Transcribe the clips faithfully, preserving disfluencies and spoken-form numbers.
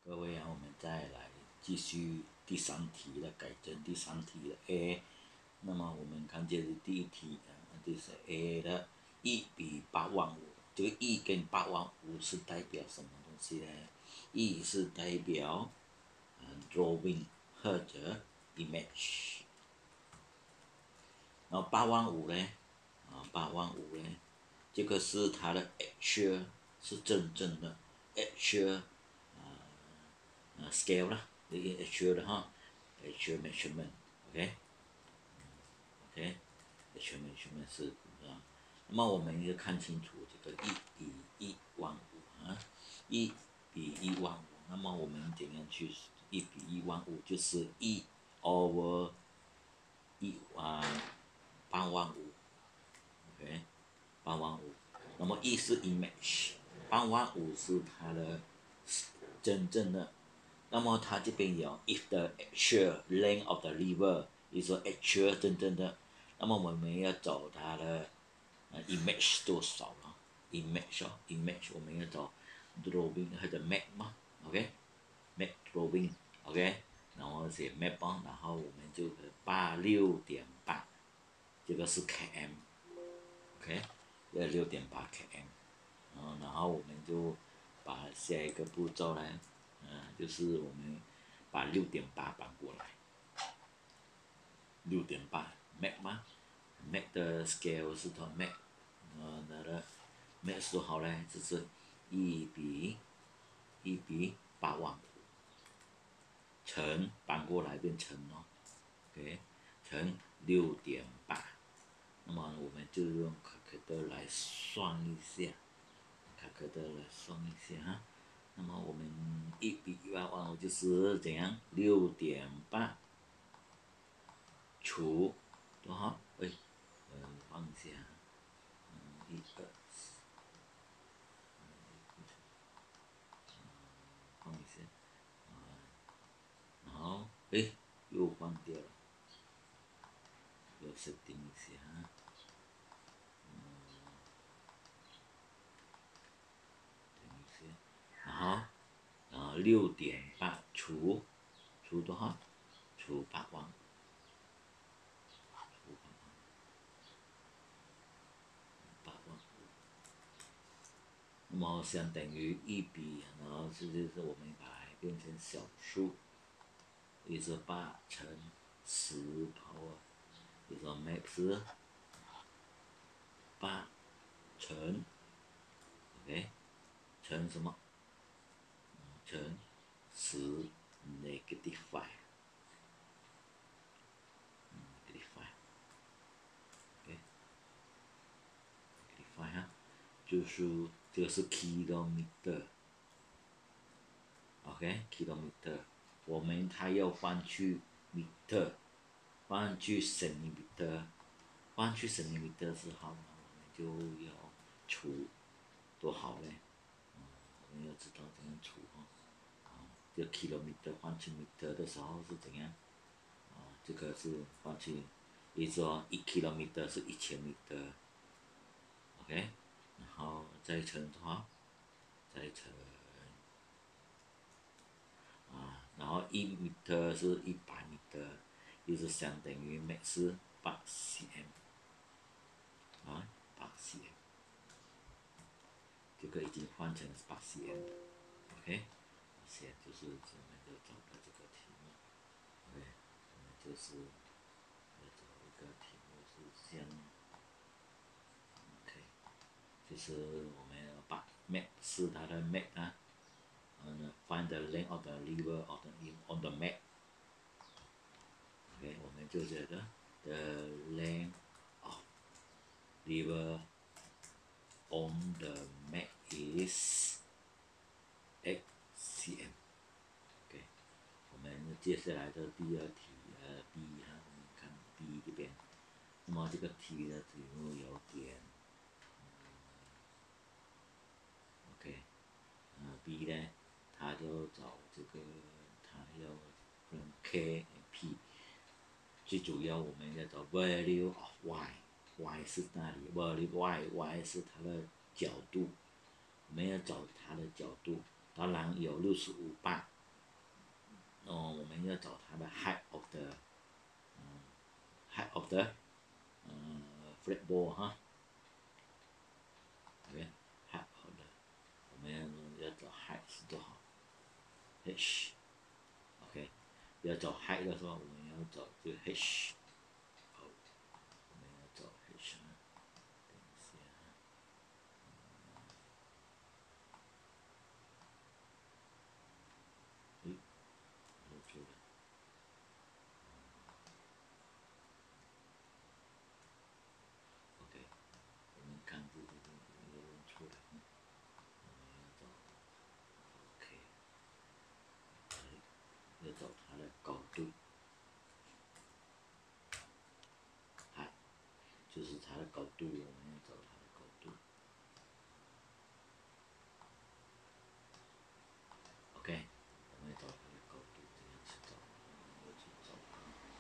各位啊，我们再来继续第三题的改正第三题的 A。那么我们看这是第一题啊，这是 A 的一比八万五。这个一跟八万五是代表什么东西呢？一是代表嗯 drawing 或者 image，然后八万五呢，啊八万五呢，这个是它的 actual 是真正的 actual。呃 scale 啦，这个 actual 的哈 actual measurement，OK，OK，actual measurement 是啊。那么我们要看清楚这个一比一万五啊，一比一万五。那么我们怎样去一比一万五？就是一 over 一啊八万五 ，OK， 八万五。那么一是 image， 八万五是它的真正的。那么它这边有 if the actual length of the river is actual 真正的，那么我们要找它的呃 image 多少了 image 哦 image 我们要找 drawing 或者 map 嘛 OK map drawing OK 然后写 map 哦，然后我们就八六点八，这个是 km OK 要六点八 km， 嗯，然后我们就把下一个步骤呢，嗯，就是我们把六点八搬过来，六点八 Mac 吗 ？Mac 的 scale 是它 Mac， 呃，它的 Mac 是多少呢？就是一比一比八万五，乘搬过来变成哦 ，OK， 乘六点八。那么我们就用卡克德来算一下，卡克德来算一下哈。那么我们一比一万万五就是怎样？六点八除多少？哎，呃，放一下，嗯，一二，放一下，啊，然后哎又放掉了，要设定一下，等一下，然后然后六点八除除多少？除八万，除八万，八万五。那么相等于一比，然后这就是我们把它变成小数，也是八乘十 power， 就是 max 八乘 OK 乘什么？乘十 negative five negative five OK negative five 哈，就是这个是 kilometer OK kilometer， 我们它要换去 meter， 换去 centimeter， 换去 centimeter 之后呢，我们就要除多少呢？嗯，我们要知道怎样除哦。啊，这 kilometer 换去 meter 的时候是怎样？啊，这个是换去，比如说一 kilometer 是一千 meter，OK， 然后再乘多少？再乘啊，然后一 meter 是一百 meter， 就是相等于 max 是八 cm， 啊，八 cm， 这个已经换成八 cm 了 ，OK， 现在就是我们就找到这个题目 ，OK， 我们就是要找一个题目是像 OK， 就是我们要把 map 是它的 map 啊。And find the length of the river on the on the map。OK， 我们就觉得 the length of river on the map is x cm。OK， 我们接下来的第二题呃 B 哈，我们看 B 这边，那么这个题的题目有点、嗯、OK， 呃 B 呢？他就找这个，他要跟 K P， 最主要我们要找 value of y，y 是哪里 ？value y，y 是它的角度，我们要找它的角度。当然有六十五磅， 哦，我们要找它的 height of the，嗯，height of the，嗯，fretboard 哈，OK，height of the，我们要要找 height 是多少 ，h，OK，要找 height 的时候，我们要找这个 h，好，我们要找 h 呢，等一下，诶，漏出了。OK，我们看这个没有弄出来，嗯，我们要找 OK，要找它的高度，height 就是它的高度，我们要找它的高度。OK，我们要找它的高度，这样去找，我去找它，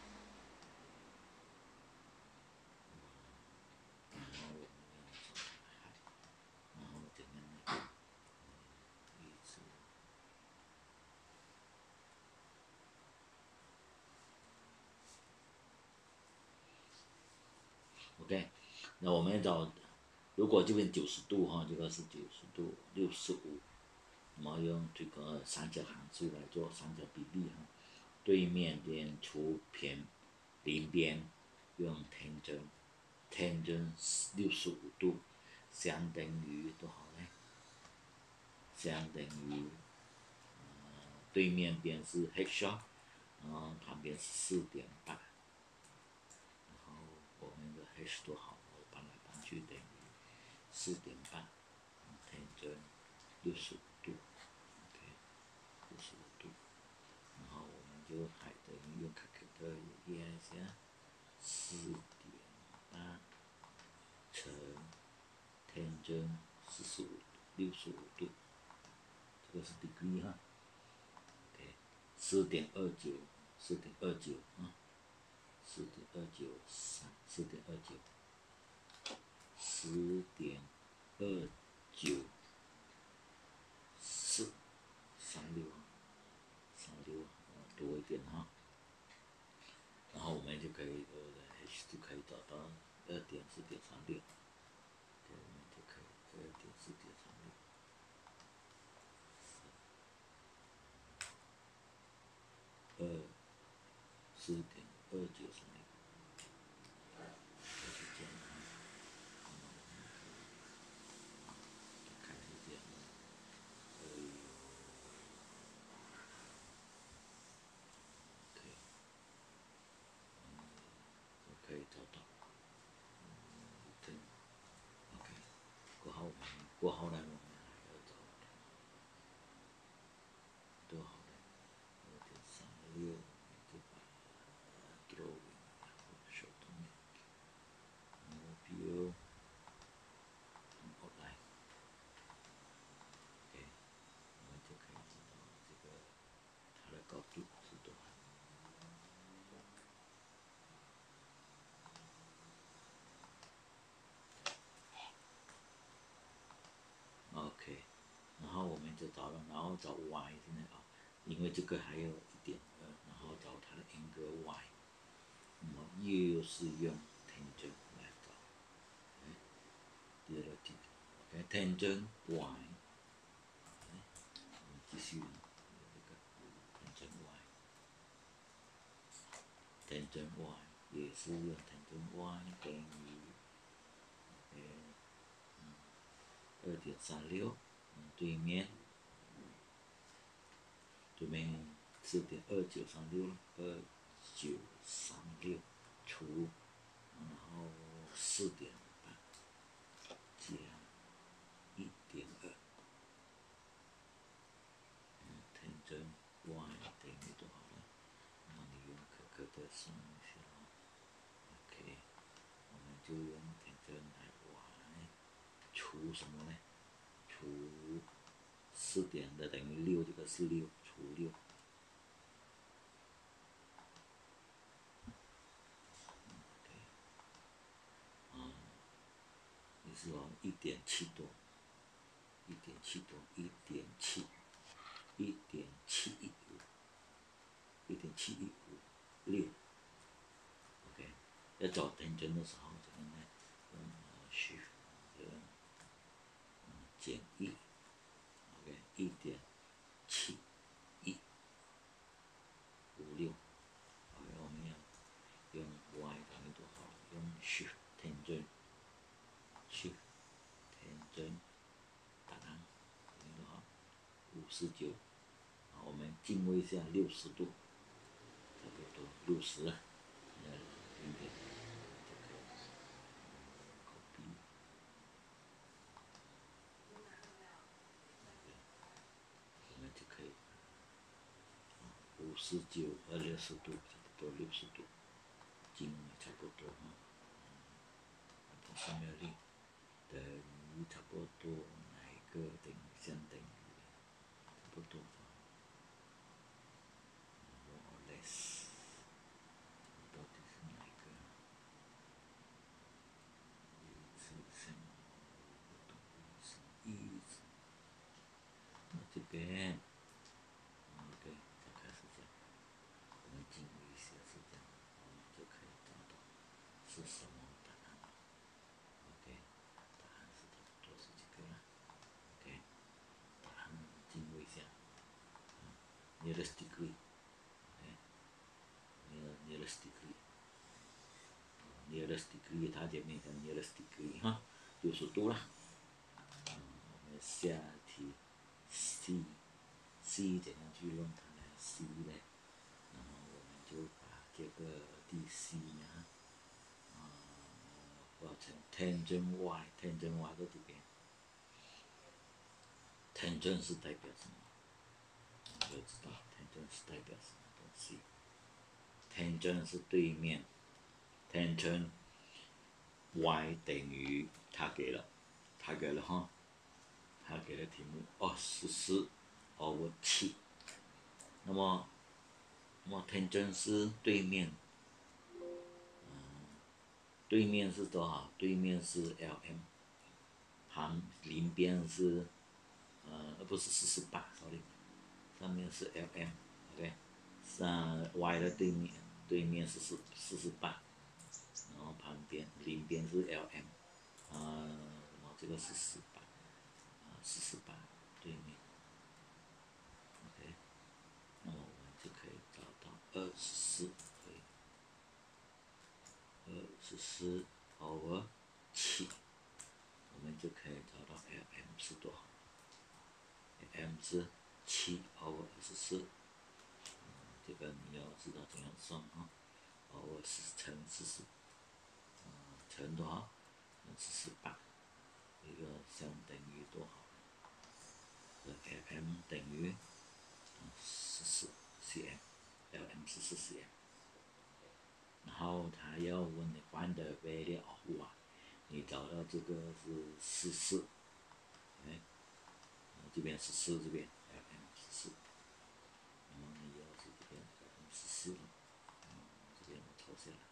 然后我们要找它的 height，然后这边呢，一直。OK，那我们要找，如果这边九十度哈，这个是九十度，六十五，那么用这个三角函数来做三角比例哈，对面边除偏邻边用 tangent，tangent 六十五度，相等于多少呢？相等于，呃，对面边是 h，然后旁边是四点八。然后我们的 h 多好，我搬来搬去等于四点八，等于六十五度 ，OK， 六十五度，然后我们就还等于用 calculator 验一下，四点八乘 tangent 四十五六十五度，这个是 degree 哈 ，OK， 四点二九，四点二九啊，四点二九三，四点二九。十点二九四三六，三六多一点哈，然后我们就可以呃 h 就可以找到二点四点三六，对，我们就可以二点四点三六，二四点二九三六，就是这样。大概是这样的，所以 OK，嗯，就可以找到，嗯，对 OK，过后我们过后呢，我们还要找多好呢？二点三六，就把 drawing 手动面，然后比如后来 OK，我们就可以知道这个它的高度是多少。OK，然后我们就找了，然后找 y 现在啊，因为这个还有一点二，然后找它的 angle y，那么又是用 tangent 来找，哎，第二题 OK tangent y，哎，我们继续用这个 tangent y，tangent y 也是用 tangent y 等于呃二点三六，对面。对面四点二九三六，二九三六除，然后四点八加一点二，嗯，tangent y 等于多少呢？那你用可可的算一下，OK，我们就用 tangent y 除什么呢？除四点的等于六，这个是六，除六。也是哦，一点七多，一点七多，一点七，一点七一五一点七一五六。OK，我们要用 y 等于多少？用 shift tangent shift tangent 答案等于多少？五十九。我们进位一下六十度，差不多六十了，呃，零点就可以 copy， 我们就可以五十九和六十度，差不多六十度，进位差不多啊。它上面力等于差不多哪一个等于相等于差不多。到底是哪一个？一次性不懂是一次。那这边 ，OK， 再开始讲。我们进入一些是这样，我们就可以找到是什么答案了。OK， 答案是差不多是这个了。OK， 答案进入一下。nearest degree。nearest degree，nearest degree， 它前面讲 nearest degree 哈，六十度了。嗯，我们下题 C C 怎样去用它呢 ？C 呢？然后我们就把这个 D C 呢，呃，画成 tangent y，tangent y 在这边。tangent 是代表什么？我们要知道 tangent 是代表什么东西。tangent 是对面 ，tangent y 等于他给了，他给了哈，他给了题目二十四 over 七，那么，那么 tangent 是对面，嗯，对面是多少？对面是 L M， 旁邻边是，呃，不是四十八 ，sorry， 上面是 L M，OK， 上 y 的对面，对面是四四十八。然后旁边邻边是 L M， 呃，然后这个是四八，啊，四十八对面 ，OK， 那么我们就可以找到二十四，可以，二十四 over 七，我们就可以找到 L M 是多少 ？L M 是七 over 二十四，这个你要知道怎样算啊 ，over 是乘四十。乘多少？四十八，这个相等于多少？L M 等于十四 cm，L M 是十四 cm。然后他要问你 find the value of y， 你找到这个是十四，哎，这边十四，这边 L M 十四，然后你要是这边 L M 十四了，这边我抄下来。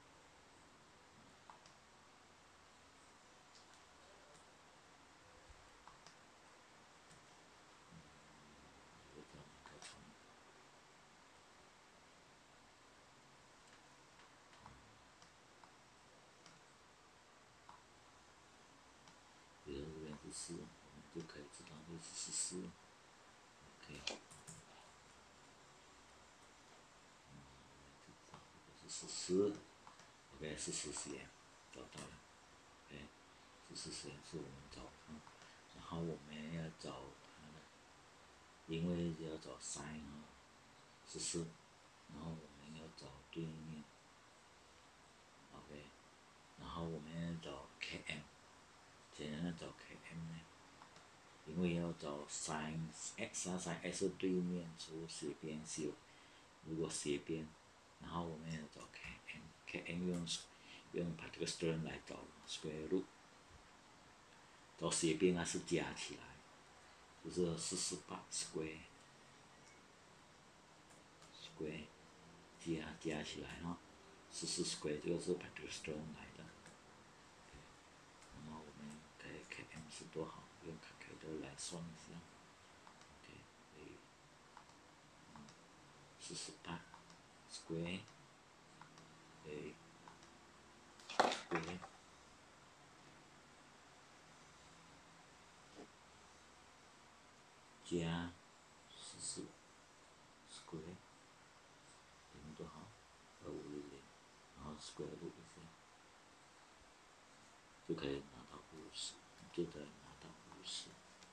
比如这边是四，我们就可以知道这是十四 ，OK， 嗯，就知道这个是十四 ，OK， 是十四 cm， 找到了 ，OK， 十四 cm 是我们找的，然后我们要找它的，因为要找 sin 啊，十四，然后我们要找对面 ，OK， 然后我们要找 km。怎样找 km 呢？因为要找 sin x 啊 sin x 对面除斜边修，如果斜边，然后我们要找 km，km 用用 particle string 来找 square root， 找斜边啊是加起来，就是四十八 square square 加加起来哈，四十 square 这个是 particle string 来的。那么我们可以 km 是多少？用 calculator 来算一下。OK， 可以，嗯，四十八 square， 诶 ，square 加十四 square 等于多少？二五六零，然后 square root 一下，就可以拿到五十，就可以拿到五十。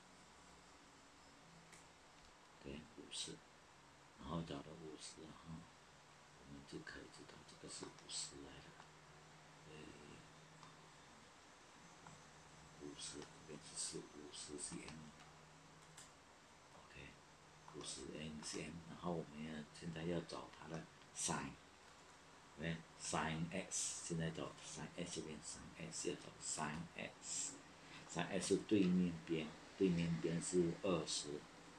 对，五十，然后找到五十，然后我们就可以知道这个是五十来的。五十，这边是五十 cm。OK， 五十 cm， 然后我们要现在要找它的 sin， 对 ，sin x， 现在找 sin x 这边 sin x 要找 sin x，sin x 是对面边，对面边是二十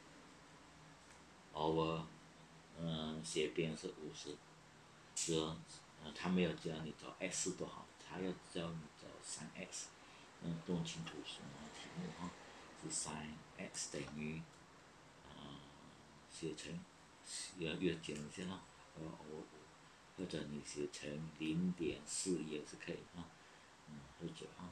over， 嗯，斜边是五十，这呃他没有教你找 x 多少，他要教你找 sin x。嗯，动清楚什么题目哈？是 sin x 等于，呃，写成要要简一下哈，呃，我或者你写成零点四也是可以哈，嗯，或者哈，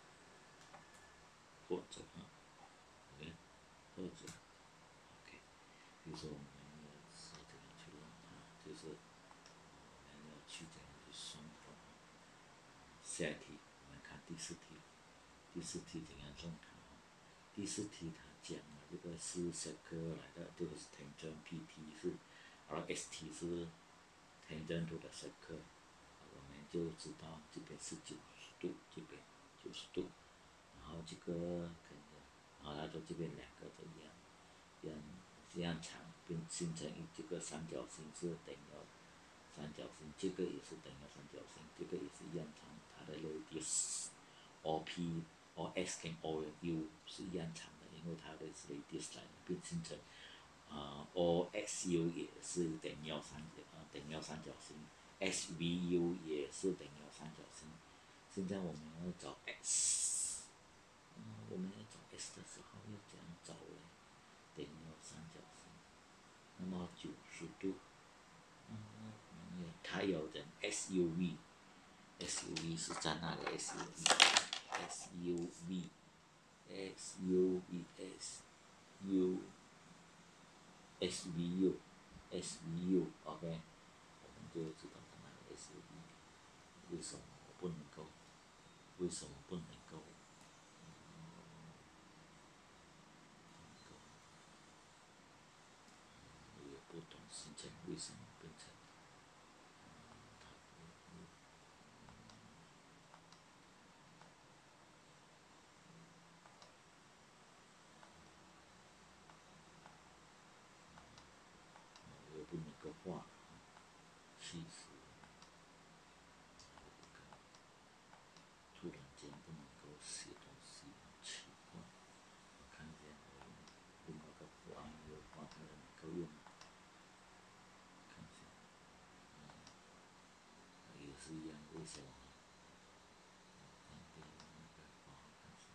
或者哈，OK， 或者 OK， 比如说我们要是这样去弄它，就是我们要去这样去算法。下一题，我们看第四题。第四题怎样弄它？第四题它讲了这个是 circle 来的，这个是 tangent P T 是，而 S T 是 tangent to the circle， 我们就知道这边是九十度，这边九十度，然后这个跟着，然后它说这边两个都一样，一样一样长，并形成这个三角形是等于三角形，这个也是等于三角形，这个也是一样长，它的 radius O P O X 跟 O U 是一样长的，因为它的是 radius 来的，并形成啊 O X U 也是等于三角啊等于三角形 ，S V U 也是等于三角形。现在我们要找 x， 嗯，我们要找 x 的时候要怎样找呢？等于三角形，那么九十度，嗯，它有人 S U V。S U V 是在哪里 ？S U V，S U V，S U V，S U S V U，S V U，OK， 我们就知道在哪里 S U V。为什么我不能够？为什么不能够？我也不懂事情为什么变成。我也不能够画，气死了！突然间不能够写东西，好奇怪。我看见我另外一个图案有画出来能够用，看一下，嗯，也是一样，为什么？看别人那个画，看一下。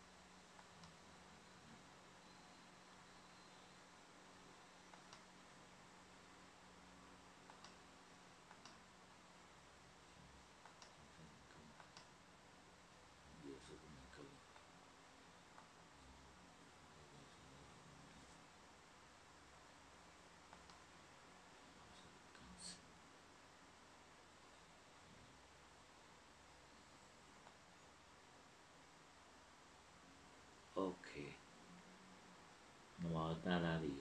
也是不能够。OK， 那么在哪里？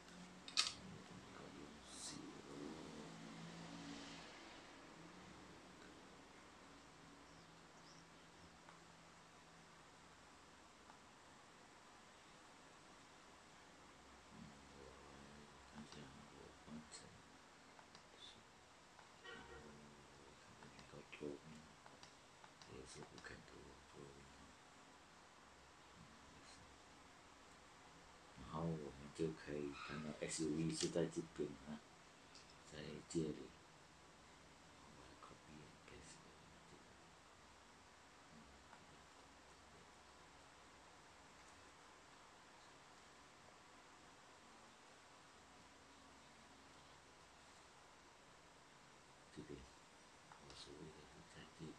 看一下我换成，能够做，也是不肯给我做。然后我们就可以看到 S U V 是在这边啊，在这里。我来 copy and paste 这个。这边，我所谓的是在这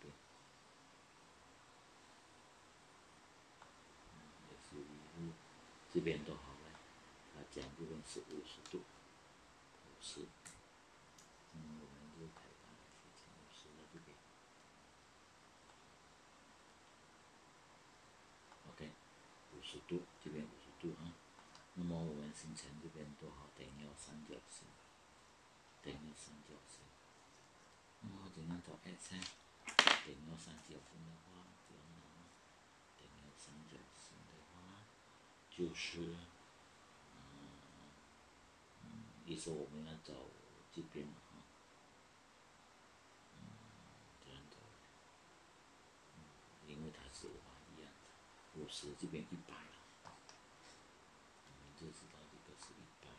边。S U V 这边多好嘞，它讲这边是五十度，五十，嗯，我们就可以把它写成五十在这边。OK， 五十度，这边五十度啊。那么我们形成这边多少？等于三角形，等于三角形。那么怎样找 x 呢？等于三角形的话，就拿等于三角形的话，就是嗯嗯，意思我们要找这边嘛哈，嗯，这样找，嗯，因为它是弯一样的，五十这边一百了，我们就知道这个是一百。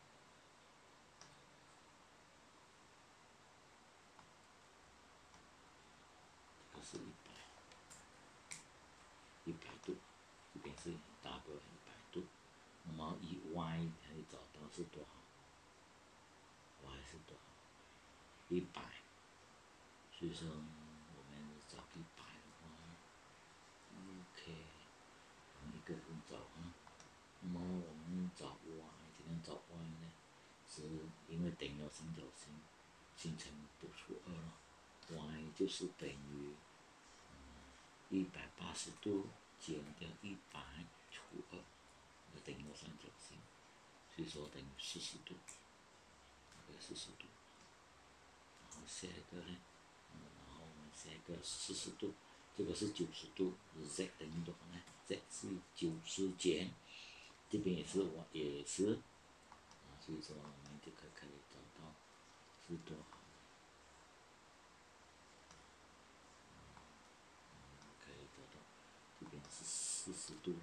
这个是一百，一百度，这边是 double 一百度。那么以 y 可以找到是多少 ？y 是多少？一百。所以说我们找一百的话 ，OK， 我们一个人找啊。那么我们找 y， 怎样找 y 呢？是因为等了三角形，形成不除二了。y 就是等于一百八十度减掉一百除二，那等于三角形，所以说等于四十度，这个四十度。然后下一个呢，嗯，然后我们下一个四十度，这个是九十度 ，z 等于多少呢 ？z 是九十减，这边也是我也是，啊，所以说我们就可可以找到是多少。可以找到，这边是四十度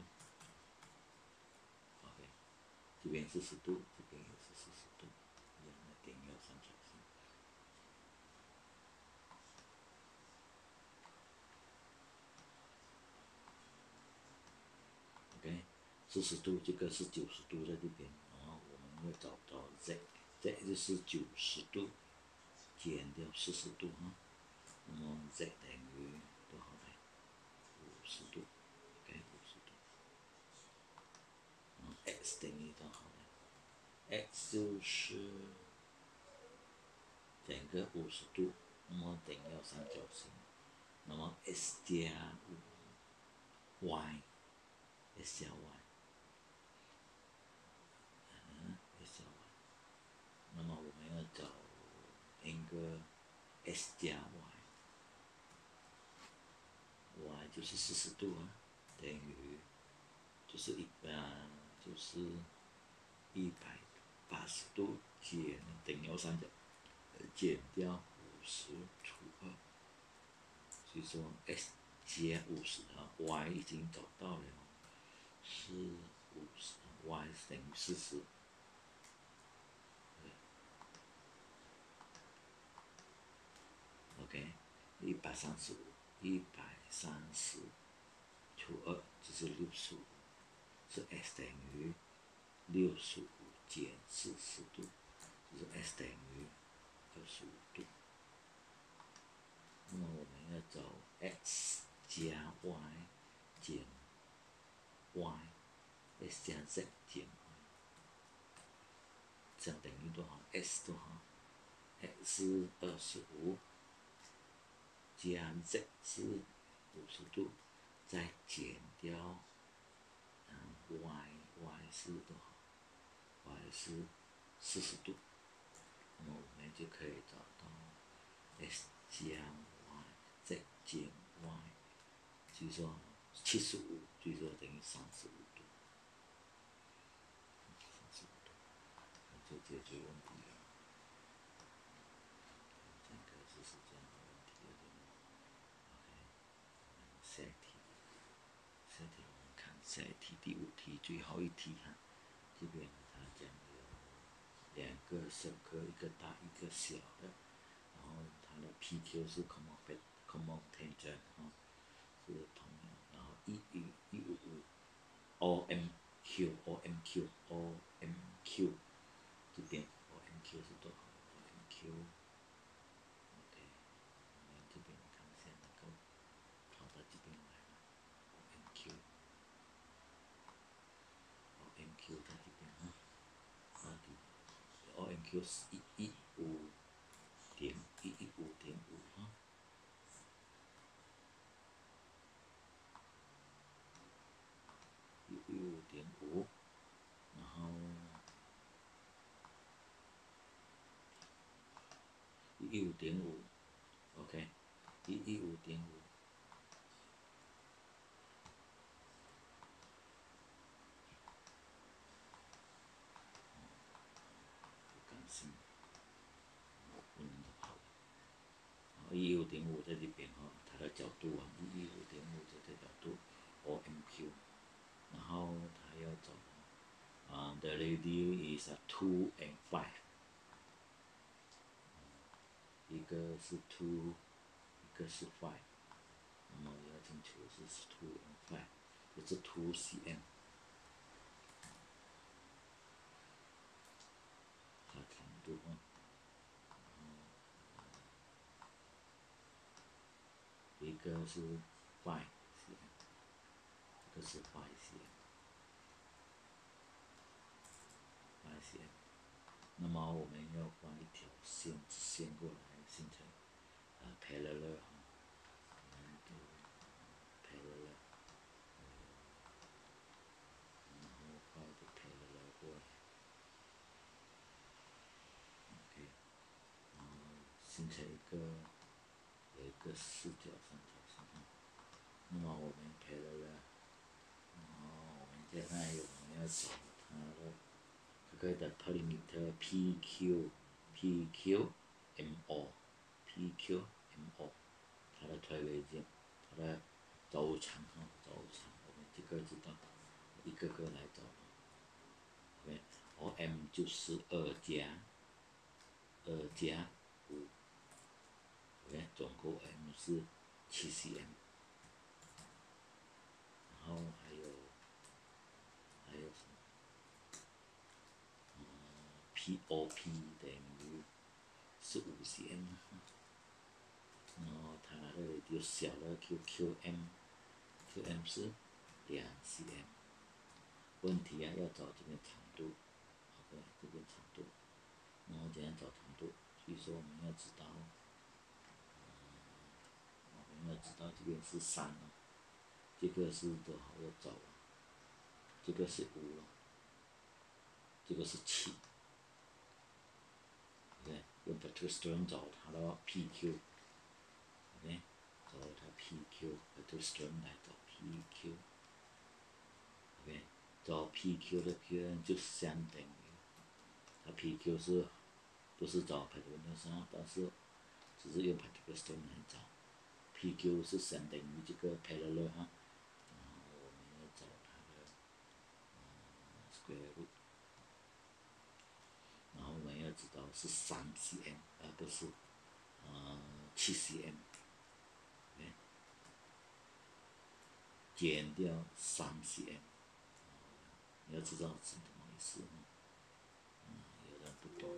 ，OK， 这边四十度，这边也是四十度，一样的点要三角形。OK， 四十度，这个是九十度在这边，然后我们要找到 z，z 就是九十度减掉四十度啊，那么 z 等于多少呢？五十度 ，OK， 五十度。然后 x 等于多少呢 ？x 就是整个五十度，那么等要三角形，那么 x 加 y，x 加 y。x 加 y， 那么我们要找一个 x 加 y，y 就是四十度啊，等于就是一呃就是一百八十度减等于三角减掉五十除二，所以说 x 加五十啊 y 已经找到了，是五十 y 等于四十。OK， 一百三十五，一百三十除二就是六十五，是 x 等于六十五减四十度，就是 x 等于二十五度。那么我们要找 x 加 y 减 y，x 加 z 减 y， 这样等于多少 ？x 多少 ？x 是二十五。加 z 是五十度，再减掉嗯 y，y 是多少 ？y 是四十度，那么我们就可以找到 x 加 y 再减 y， 所以说七十五，所以说等于三十五度，三十五度，就解决问题了。这个就是这样的问题了，对吗 ？OK。下一题，下一题我们看下一题，第五题最后一题哈，这边它讲有两个小颗，一个大一个小的，然后它的 P Q 是 common common tangent 哈，是同样，然后一一一五五 O M Q O M Q O M Q 这边 O M Q 是多少 ？O M Q OK， 我们这边看一下能够跑到这边来吗 ？O M Q O M Q 在这边啊。 Q 是一一五点一一五点五哈，一一五点五，然后一一五点五 ，OK， 一一五点五。一五点五在这边哈，它的角度啊，一五点五这个角度 O M Q， 然后它要找啊、uh, ，the radio is a two and five， 一个是 two， 一个是 five， 那么要清楚是 two and five， 这是 two cm， 它长度啊。一个是 five cm， 一个是 five cm，five cm。那么我们要画一条线，线过来形成呃 parallel 哈 ，parallel， 然后画一个 parallel 过来 ，OK， 然后形成一个有一个四角三角形哈。那么我们 parallel， 然后我们接下来我们要找它的这个的 perimeter P Q P Q M O P Q M O， 它的推尾线，它的周长哈，周长我们这个知道，一个个来找。OK， O M 就是二加二加五 ，OK， 总共 M 是七 cm， 然后还有还有什么？嗯 ，P O P 等于是五 cm， 然后它那里就小了 Q Q M，Q M 是两 cm。问题啊，要找这边长度 ，OK， 这边长度，然后怎样找长度？所以说我们要知道，嗯，我们要知道这边是三了，这个是多少要找啊？这个是五了，这个是七。OK， 用 Petrostrum 找它的 P Q，OK， 找它 P Q，Petrostrum 来找 P Q，OK， 找 P Q 的 Q N 就相等于，它 P Q 是不是找 Petrostrum， 但是只是用 Petrostrum 来找 ，P Q 是相等于这个 parallel 哈，然后我们要找它的、嗯、square root。然后我们要知道是三 cm， 而不是呃七 cm， OK， 减掉三 cm， 你要知道是什么意思呢？嗯，有人不懂。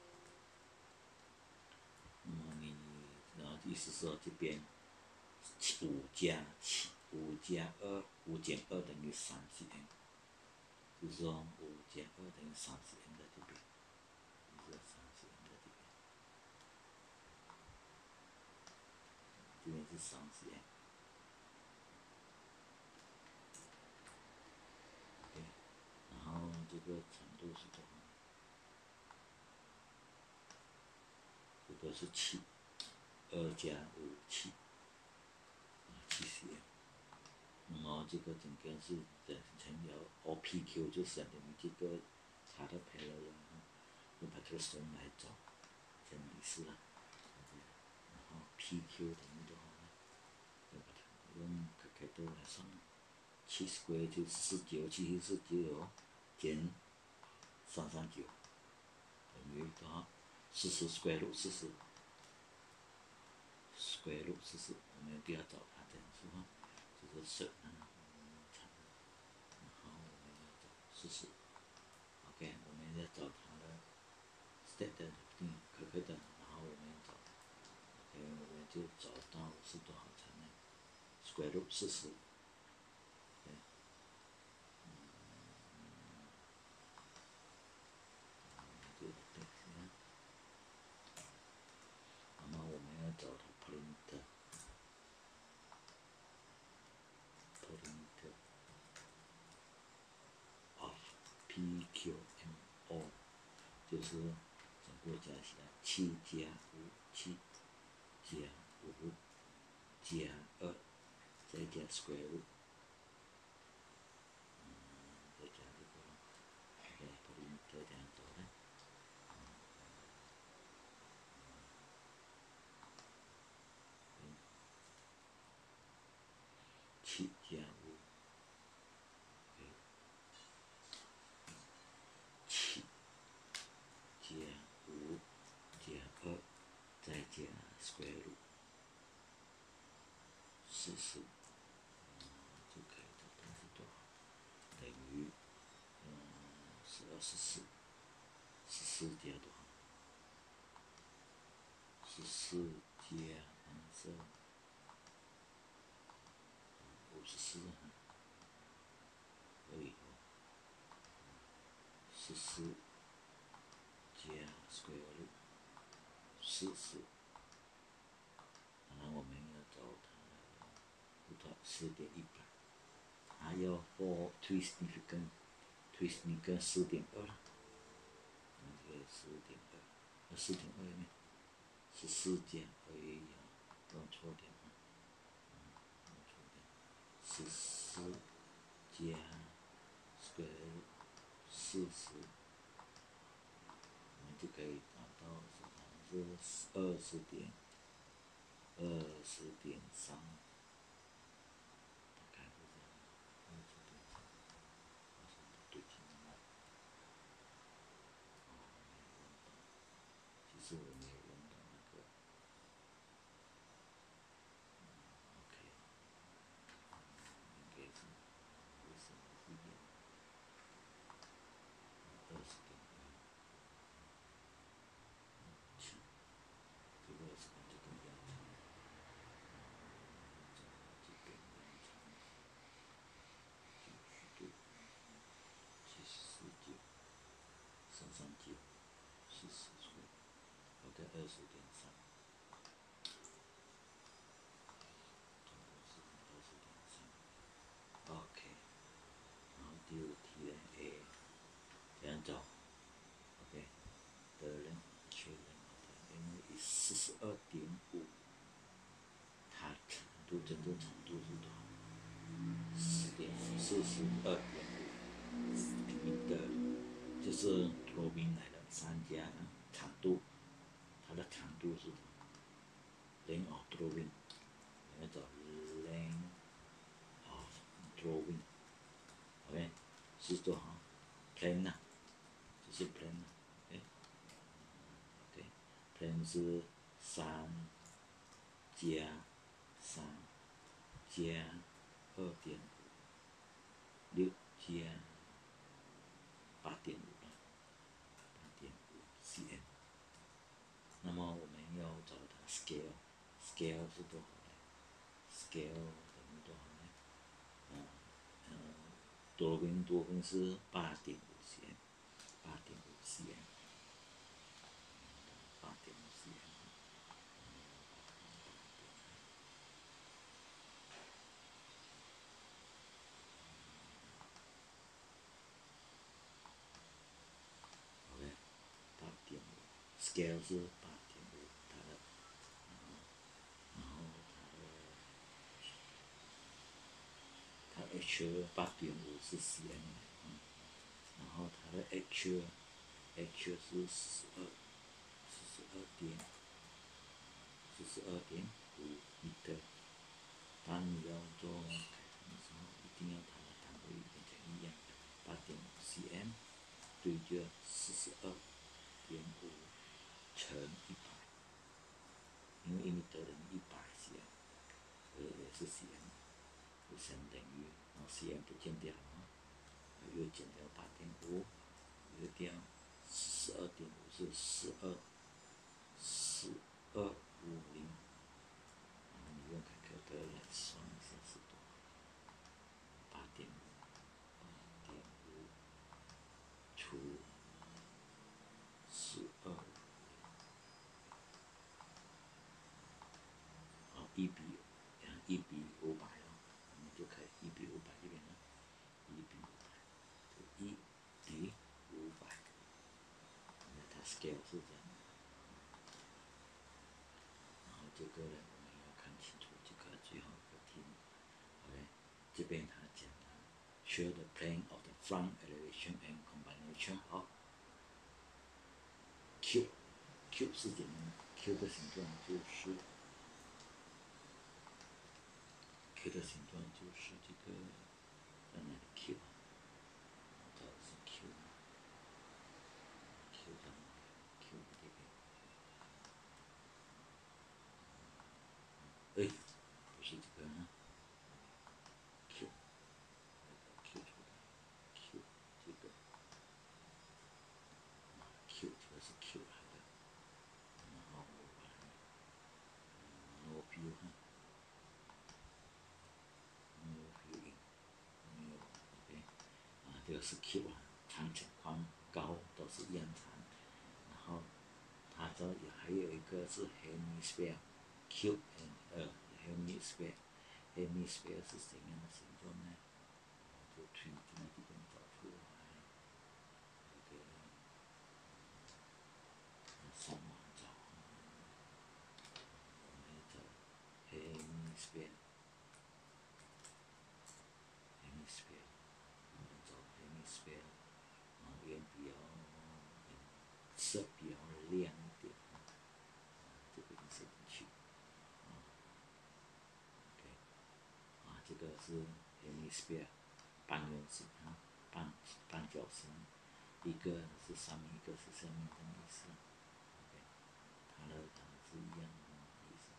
那么你然后意思说这边五加七，五加二，五减二等于三 cm， 就是说五减二等于三 cm 在这边。这边是三 cm， OK， 然后这个长度是多少？这个是七，二加五七，七 cm。那么这个整个是等成了 O P Q 就相等于这个它的 parallel， 用 Petrostrum 来找，这样意思了。然后 P Q 等于多少呢？用 calculator 来算，七 square 就四十九，七四九减三三九等于多少？四十 square root 四十 square root 四十，我们不要找它这样是吧？就是省啊，然后我们要找四十 ，OK， 我们要找它的 state 的定可可的，然后我们要找 ，OK， 我们就找到是多少才能 square root 四十。就对， 就是整个加起来七加五，七加五加二，再加 square root， 嗯，再加这个 OK， perimeter 这样走呢，七加五，七加五加二，再加 square root， 四十，嗯，就可以得到是多少？等于，嗯，是二十四，十四加多少？十四加嗯是五十四，可以哦，十四加 square root， 四十，当然我们要找它的不到四点一百，还有 for three significant three significant 四点二了，那个四点二，那四点二呢？十四加，哎呀，弄错点了，嗯，弄错点，十四加 square root 四十，我们就可以达到是二十点二十点三，大概是这样，二十点三，好像不对劲了。哦，没有用到，其实我没有用到那个，嗯，OK，应该是为什么会变二十点二？七，这个二十点就跟一样长，这边一样长，继续对，七十四九，三三九，四十岁，好在二十点三，中国是二十点三 ，OK，然后第五题呢 A， 这样找 ，OK， 的人确认好的，因为四十二点五，它长度整个长度是多少？四点四十二点五米的，就是罗宾来的三加长度，它的长度是多少 ？length of drawing， 我们找 length of drawing，OK， 是多少 ？plane 啊，就是 plane 啊，哎 ，OK，plane 是三加三加二点五，六加八点五了，八点五 cm。那么我们要找它 scale，scale 是多少呢 ？scale 等于多少呢？嗯嗯，多宾多宾是八点五 cm， 八点五 cm， 八点五 cm。OK， 八点五 ，scale 是八点五，它的，然后它的它 H 八点五是 cm， 嗯，然后它的 H H 是四十二，四十二点，四十二点五米的。当你要做改成的时候，一定要它的单位变成一样，八点五 cm 对着四十二点五乘一百，因为一米得等于一百 cm， 呃也是 cm， 就相等于，然后 cm 不见掉了啊，又减掉八点五，又掉四十二点五是四二四二五零，然后你用凯克德来算一下是多少？八点五，八点五除四二，好，一比一比五百哦，我们就可以一比五百这边呢，一比五百，就一比五百， scale 是这样的。然后这个呢，我们要看清楚这个最后一个题目。OK， 这边他讲了 show the plane of the front elevation and combination of Q。Q 是怎样的 ？Q 的形状就是 Q 的形状就是这个在哪里 Q 啊？这是 Q 啊 ，Q 在哪里 ？Q 这边。哎，不是这个啊 ，Q， Q 出来 ，Q 这个 ，Q 这个是 Q 来的，然后我把它，我比如看，我比如没有这边啊，这个是 Q 啊，长浅宽高都是一样长，然后它这也还有一个是 hemisphere，Q and 呃 hemisphere，hemisphere 是怎样的形状呢？就推进来这边找出来，这个上网找，我们找 hemisphere，hemisphere，我们找 hemisphere，然后也比较颜色比较亮一点，这个颜色进去，啊 ，OK， 啊，这个是 hemisphere。半圆形啊，半半角形，一个是上面，一个是下面的意思。OK， 它的它们是一样的意思。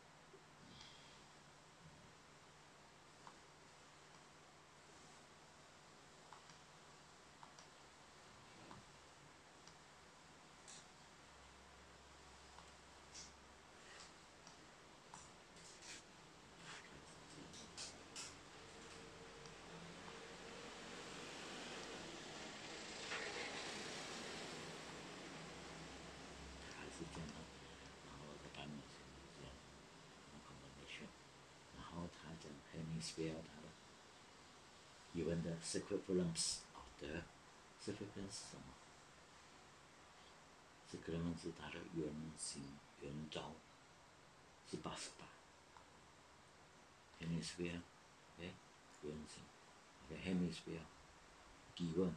还是这样的，然后在半圆形这样，然后没选，然后它讲 hemisphere 它的given the circumference of the circumference 是什么？circumference 是它的圆形圆周是八十八 ，hemisphere， 哎，圆形 ，OK hemisphere given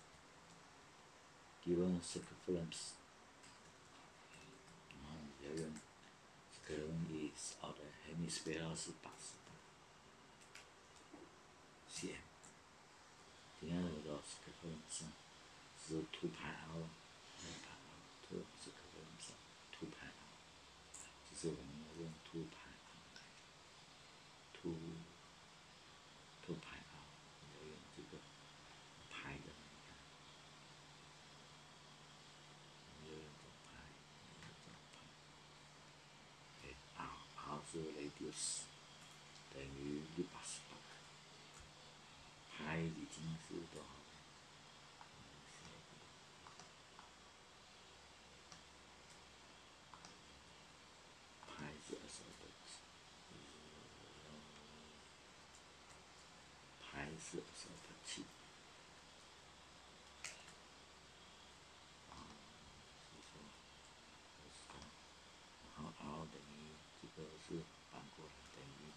given circumference。然后你要用 circumference of the hemisphere 是八十八 cm。今天我的 circumference 是 two pi r， two pi r， two circumference two pi r， 就是我们要用 two pi r two two pi r， 要用这个 pi 的，你看，要用这 pi， 要用这 pi。哎 r r 是 radius， 等于一百八十八。派已经是多少？派是二十二分之，派是二十二分之七。啊，是说二十三，然后 r 等于这个是反过来等于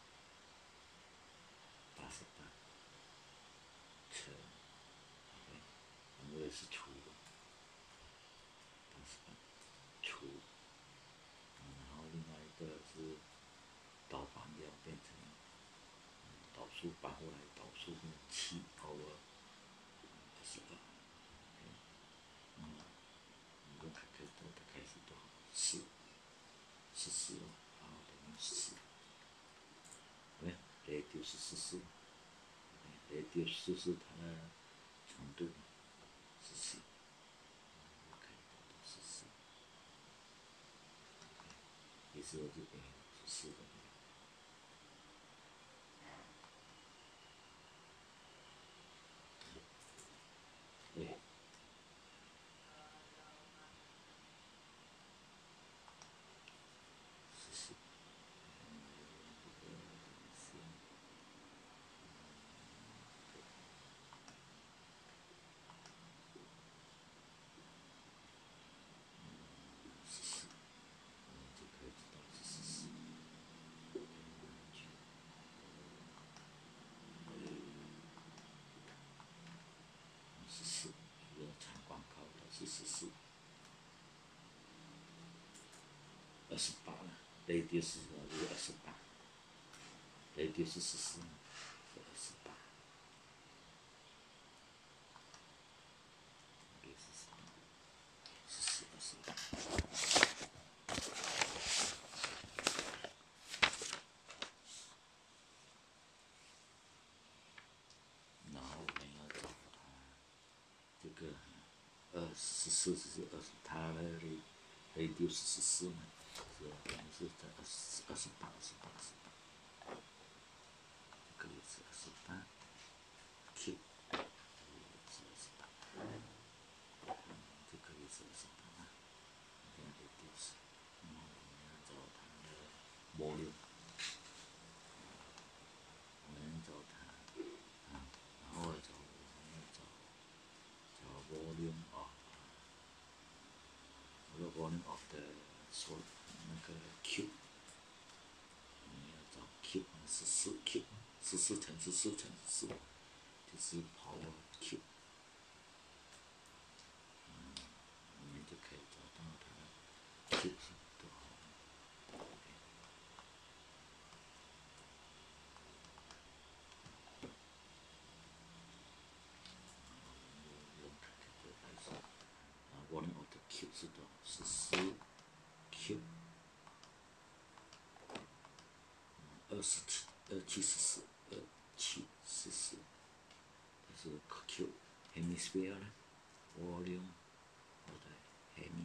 八十八乘。因为是除，八十八除，然后另外一个是倒反掉变成导数反过来，导数变七 over 二十二，嗯，一共开开多大概是多少？四，十四哦，然后等于四，对，radius 是十四 ，radius 就是它的长度。十四，可以得到十四，也是我这边十四的。对，十四， 二十八了，雷迪是是二十八，雷迪是十四，是二十八，雷是十八，十四二十八。然后我们要找它这个二十四是二十，它的雷雷迪是十四嘛，是我们是在二十二十八二十八二十八，这个也是二十八 Q。是二十八，这个也是二十八，这样的丢失。然后我们要找它的模流，我们找它，啊，然后找我们要找找 volume of， 这个 volume of 的说那个 Q， 我们要找 Q 十四 Q， 十四乘十四乘十四，就是 power Q。我们就可以找到它的 Q 是多少。用它这个来说，啊 ，volume of 的 Q 是多少？十四 Q， 二十七，二七十四，二七十四，这是 Q hemisphere 呢 ，volume of the hemi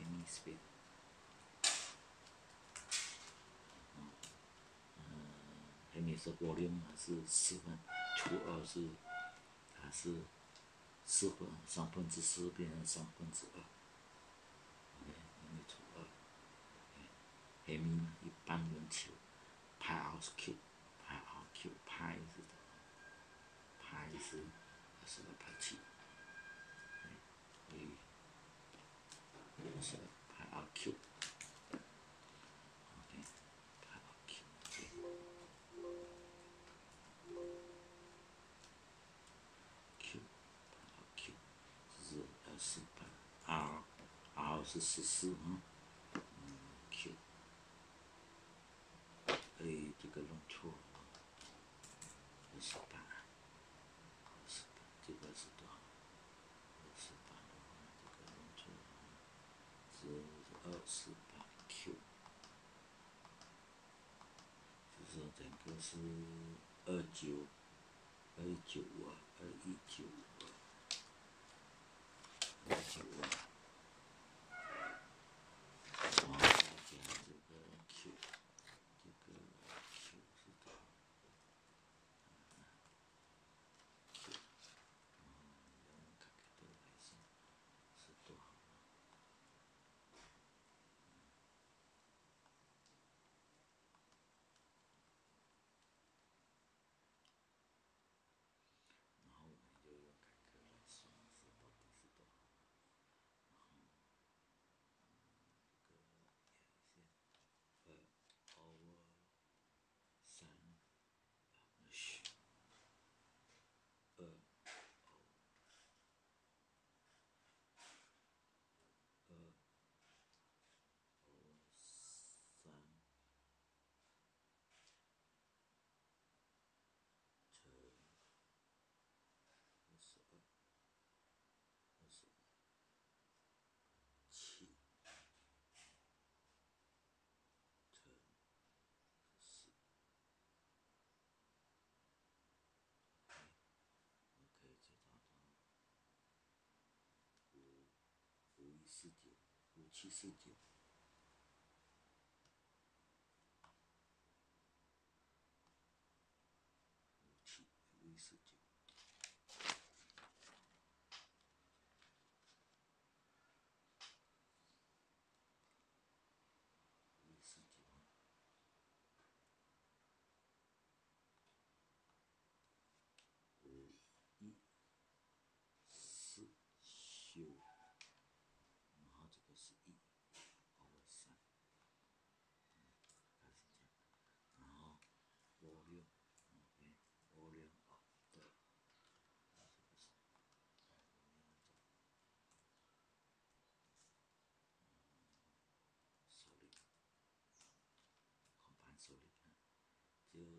hemisphere。hemi 是 volume 还是四分？除二是它是四分，三分之四变成三分之二。hemi 除二 ，hemi 呢一半圆球 ，pi r cube，pi r cube，pi 是多少 ？pi 是二十二派七，所以二十二 pi r cube。是八 R R 是十四啊，嗯 Q， 哎，这个弄错了，二十八，二十八，这个是多少？二十八的话，这个弄错了，是二十八 Q， 就是整个是二九二九五二二一九五二二九五二。然后再加这个 Q， 这个 Q 是多少 ？Q， 然后用看看这个来算是多少？然后我们就用凯克来算是到底是多少？然后，这个也是二 over 三 h 二 o 二 over 三乘二十二，二十二七乘十四。我可以再找到五五一四九，五七四九，五七五一四九，五一四九，五一四九，然后这个是一。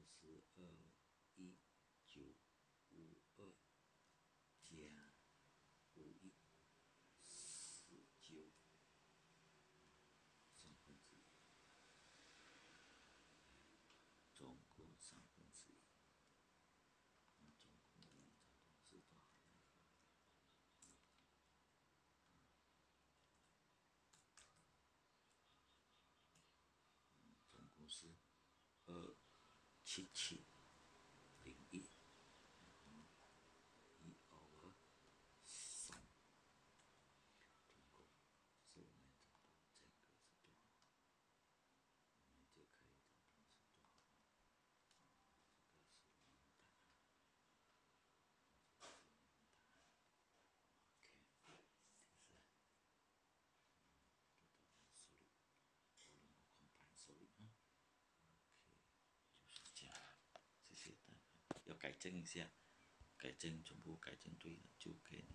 十二一九五二加五一十九三分之一，总共三分之一。那总共的差不多是多少？总共是二七七零一，一偶尔三，总共是我们找到这个是多少？我们就可以找到是多少？这个是我们的答案。这是我们的答案。OK， 就是得到了手里，我能够空盘手里啊。OK， 就是这样。谢谢大家。要改正一下，改正全部改正对了就可以。